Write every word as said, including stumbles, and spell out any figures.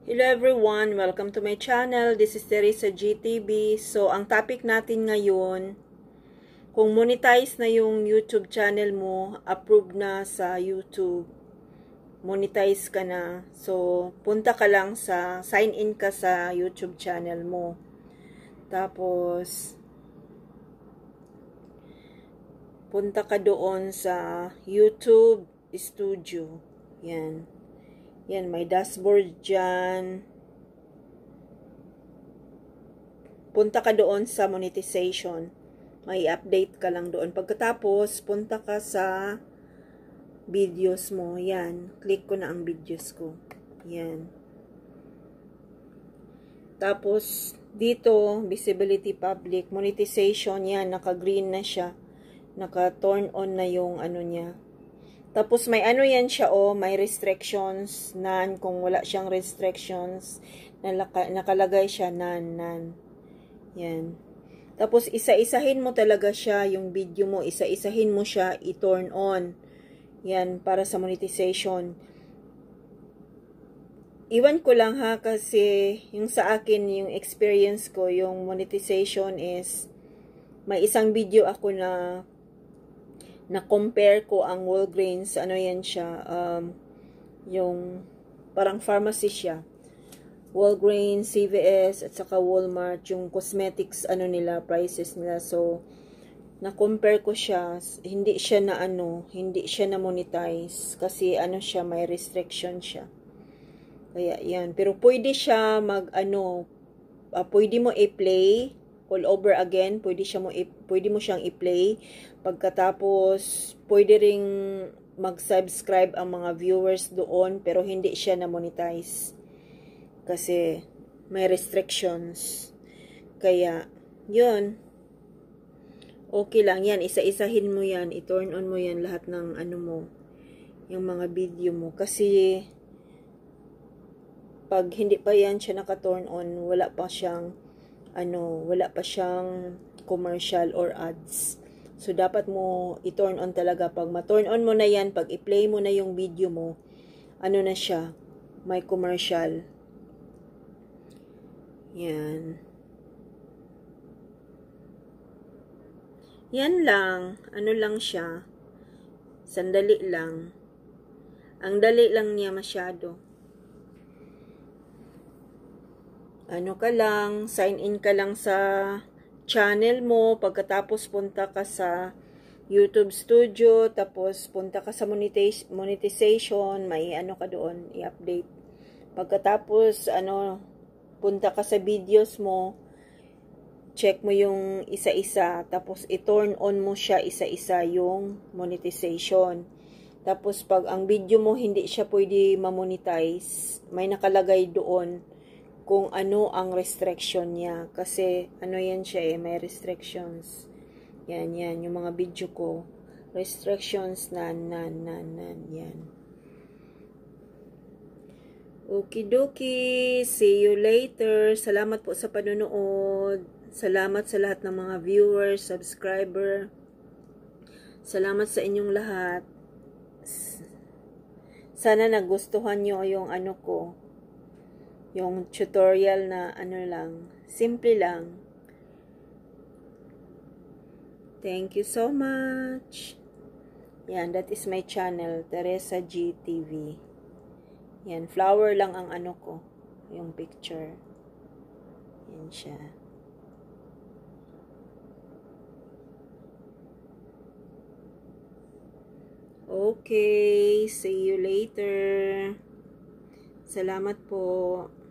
Hello everyone, welcome to my channel. This is Teresa G T V. So, ang topic natin ngayon, kung monetize na yung YouTube channel mo, approved na sa YouTube, monetize ka na. So, punta ka lang sa, sign in ka sa YouTube channel mo. Tapos, punta ka doon sa YouTube Studio. Yan. Yan, may dashboard dyan. Punta ka doon sa monetization. May update ka lang doon. Pagkatapos, punta ka sa videos mo. Yan. Click ko na ang videos ko. Yan. Tapos, dito, visibility public, monetization. Yan, naka-green na siya. Naka-turn on na yung ano niya. Tapos may ano yan siya, oh, may restrictions, none. Kung wala siyang restrictions, nalaka, nakalagay siya, none, none. Yan. Tapos isa-isahin mo talaga siya, yung video mo, isa-isahin mo siya, i-turn on. Yan, para sa monetization. Iwan ko lang ha, kasi yung sa akin, yung experience ko, yung monetization is, may isang video ako na na-compare ko ang Walgreens, ano yan siya, um, yung parang pharmacy siya. Walgreens, C V S, at saka Walmart, yung cosmetics, ano nila, prices nila. So, na-compare ko siya, hindi siya na ano, hindi siya na monetize, kasi ano siya, may restriction siya. Kaya yan, pero pwede siya mag ano, uh, pwede mo i-play, all over again, pwede, siya mo, pwede mo siyang i-play. Pagkatapos, pwede ring mag-subscribe ang mga viewers doon, pero hindi siya na-monetize. Kasi, may restrictions. Kaya, yun. Okay lang yan. Isa-isahin mo yan. I-turn on mo yan lahat ng ano mo. Yung mga video mo. Kasi, pag hindi pa yan siya naka-turn on, wala pa siyang ano, wala pa siyang commercial or ads. So, dapat mo i-turn on talaga. Pag ma-turn on mo na yan, pag i-play mo na yung video mo, ano na siya, may commercial. Yan. Yan lang. Ano lang siya. Sandali lang. Ang dali lang niya masyado. Ano ka lang, sign in ka lang sa channel mo, pagkatapos punta ka sa YouTube Studio, tapos punta ka sa monetization, may ano ka doon, i-update. Pagkatapos, ano, punta ka sa videos mo, check mo yung isa-isa, tapos i-turn on mo siya isa-isa yung monetization. Tapos pag ang video mo hindi siya pwede ma-monetize, may nakalagay doon kung ano ang restriction niya. Kasi, ano yan siya eh, may restrictions. Yan, yan, yung mga video ko. Restrictions, nan, nan, nan, nan, yan. Okidoki, see you later. Salamat po sa panonood. Salamat sa lahat ng mga viewers, subscriber. Salamat sa inyong lahat. Sana nagustuhan nyo yung ano ko. Yung tutorial na ano lang, simple lang. Thank you so much. Yan, that is my channel, Teresa G T V. Yan, flower lang ang ano ko, yung picture. Yan siya. Okay, see you later. Salamat po.